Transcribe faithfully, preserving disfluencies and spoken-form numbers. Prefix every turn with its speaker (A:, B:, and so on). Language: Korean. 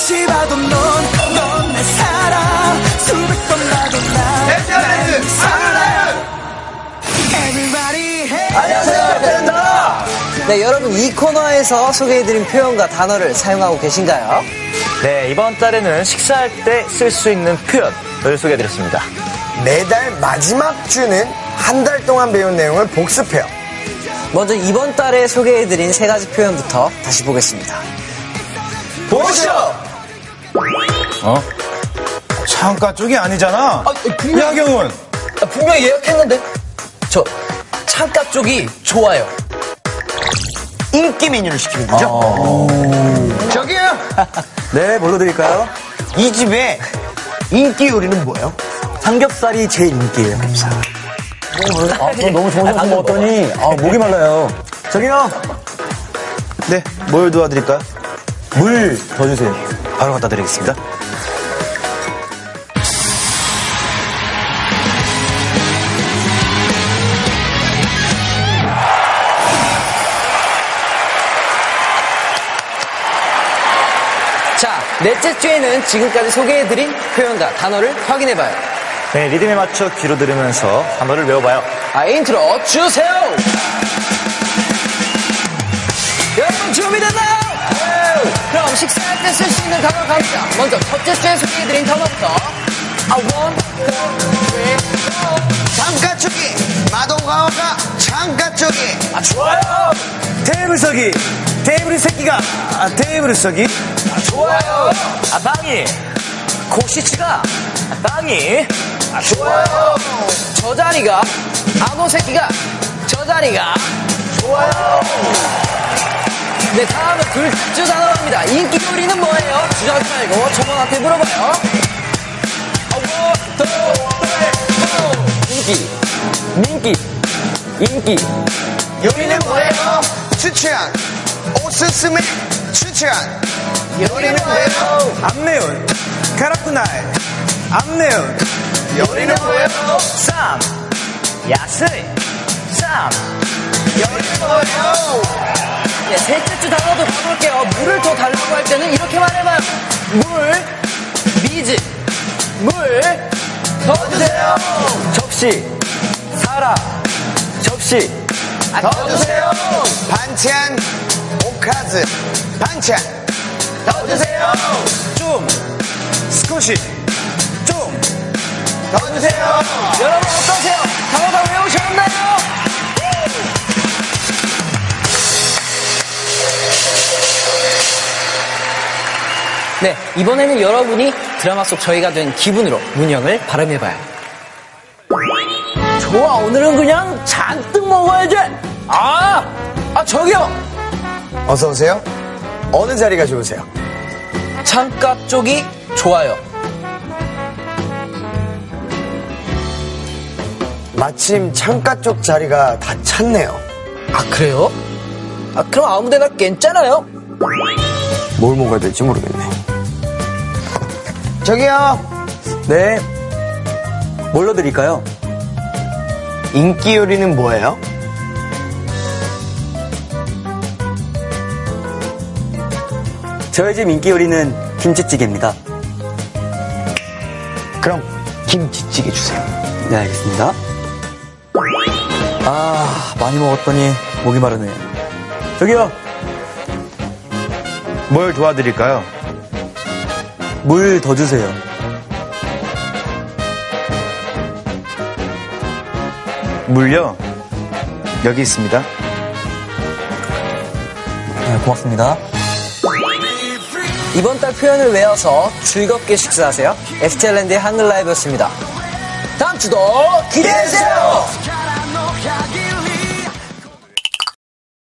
A: 다시 봐도 넌 넌 내 사랑 수백 번 봐도 난 에스티알랜드 사랑해요.
B: 안녕하세요, 밴드다. 네, 여러분 이 코너에서 소개해드린 표현과 단어를 사용하고 계신가요?
C: 네, 이번 달에는 식사할 때 쓸 수 있는 표현을 소개해드렸습니다.
D: 매달 마지막 주는 한 달 동안 배운 내용을 복습해요.
B: 먼저 이번 달에 소개해드린 세 가지 표현부터 다시 보겠습니다.
D: 보시오!
E: 어? 창가 쪽이 아니잖아.
F: 아, 분명,
E: 야경은
F: 아, 분명히 예약했는데 저 창가 쪽이 좋아요.
D: 인기 메뉴를 시키는 거죠?
E: 어...
D: 저기요!
E: 네, 뭘로 드릴까요?
D: 이 집에 인기 요리는 뭐예요?
E: 삼겹살이 제일 인기예요. 삼겹살. 아, 너무 좋은 거 먹었더니 아, 목이 말라요. 저기요. 네, 뭘 도와드릴까요? 물 더 주세요. 바로 갖다 드리겠습니다.
B: 자, 넷째 주에는 지금까지 소개해드린 표현과 단어를 확인해봐요.
C: 네, 리듬에 맞춰 귀로 들으면서 단어를 외워봐요.
B: 아, 인트로 주세요. 여러분 준비됐나요? 네. 그럼 식사할 때 쓸 수 있는 단어 갑니다. 먼저 첫째 주에 소개해드린 단어부터 I want, two, three, go.
D: 창가 쪽이 마동가오가 창가 쪽이
B: 아, 좋아요.
E: 테이블 서기. 테이블 새끼가 아, 테이블 서기.
B: 아, 좋아요.
C: 아, 빵이. 고시치가. 아, 빵이.
B: 아, 좋아요. 저 자리가 아노 새끼가 저 자리가 좋아요. 네, 다음은 둘째 주 단어 갑니다. 인기 요리는 뭐예요? 주저하지 말고 저번한테 물어봐요. 인기, 민기, 인기.
D: 요리는 뭐예요? 추천 오스스메 추천 요리는 뭐예요?
E: 안 매운 카라쿠나이. 안 매운
D: 요리는 뭐예요?
C: 쌈. 야스이. 쌈.
D: 요리는 뭐예요?
B: 네, 셋째 주 단어도 가볼게요. 물을 더 달라고 할 때는 이렇게 말해봐요. 물, 미즈, 물, 더 주세요.
C: 접시. 사라. 접시.
B: 아,
D: 더 주세요. 반찬 오카즈 반찬 더 주세요.
E: 좀 스쿼시. 좀
D: 더 주세요.
B: 여러분 어떠세요? 단어 다 외우셨나요? 네, 이번에는 여러분이 드라마 속 저희가 된 기분으로 문형을 발음해봐요. 좋아, 오늘은 그냥 잔뜩 먹어야지. 아, 아 저기요.
D: 어서 오세요. 어느 자리가 좋으세요?
B: 창가 쪽이 좋아요.
D: 마침 창가 쪽 자리가 다 찼네요.
B: 아, 그래요? 아, 그럼 아무데나 괜찮아요.
D: 뭘 먹어야 될지 모르겠네. 저기요.
E: 네. 뭘로 드릴까요?
D: 인기 요리는 뭐예요?
E: 저희 집 인기 요리는 김치찌개입니다.
D: 그럼 김치찌개 주세요.
E: 네, 알겠습니다. 아, 많이 먹었더니 목이 마르네요. 저기요. 뭘 도와드릴까요? 물 더 주세요. 물요? 여기 있습니다. 네, 고맙습니다.
B: 이번 달 표현을 외워서 즐겁게 식사하세요. 에스티알랜드의 한글 라이브였습니다. 다음 주도 기대해주세요.